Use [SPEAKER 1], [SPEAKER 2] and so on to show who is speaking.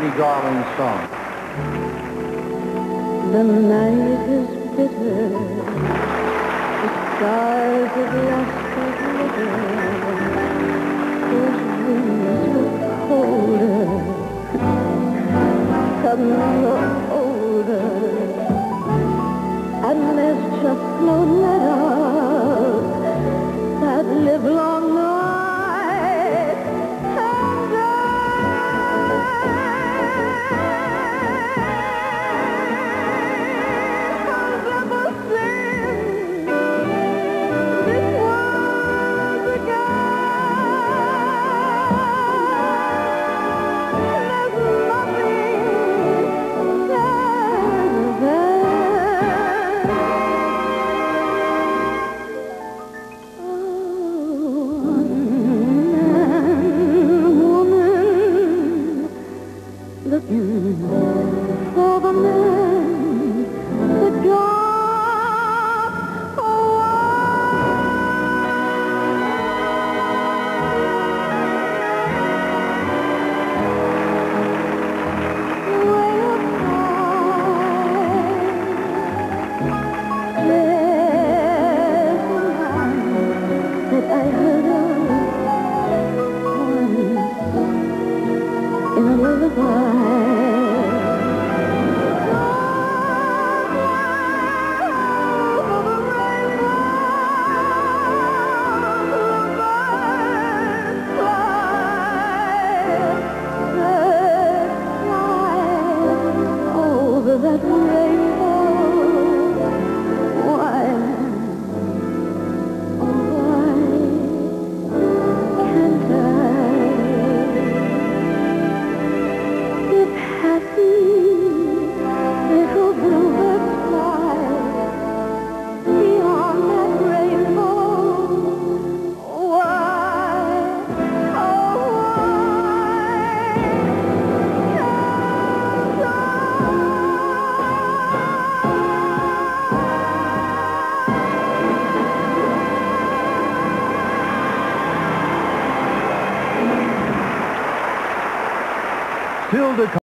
[SPEAKER 1] Judy Garland song.
[SPEAKER 2] The night is bitter, the stars have lost their glitter, those winds look colder, suddenly you're older, and there's just no letters that live long night and looking for the man that got way up high. There's a line that I heard of once in a lullaby. That rainbow, why, oh why can't I? If happy little bluebirds fly beyond that rainbow, why, oh why
[SPEAKER 1] Still to come.